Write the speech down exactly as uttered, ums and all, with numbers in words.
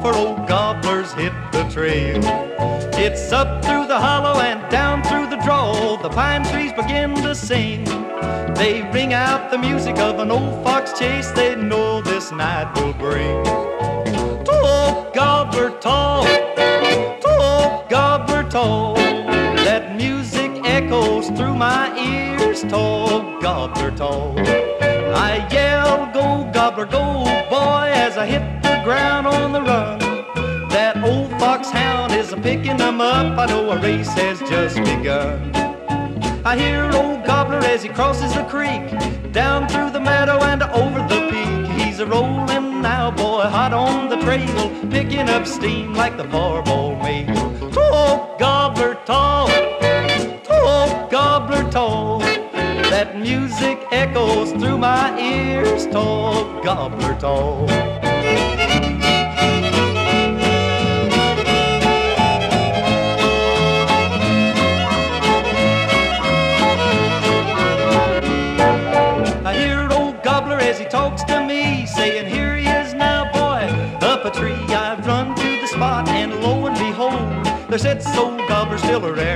for old Gobbler's hit the trail. It's up through the hollow and down through the draw, the pine trees begin to sing. They ring out the music of an old fox chase they know this night will bring. Toll, Gobbler, toll, toll, Gobbler, toll. That music echoes through my ears, toll, Gobbler, toll. I yell, go, Gobbler, go, boy, as I hit the ground on the run. That old foxhound is a-picking them up, I know a race has just begun. I hear old Gobbler as he crosses the creek, down through the meadow and over the peak. He's a-rolling now, boy, hot on the trail, picking up steam like the four-ball mail. Toll, Gobbler, toll, toll, Gobbler, toll. That music echoes through my ears, toll, Gobbler, toll. I hear old Gobbler as he talks to me, saying, here he is now, boy, up a tree. I've run to the spot, and lo and behold, there sits old Gobbler still around.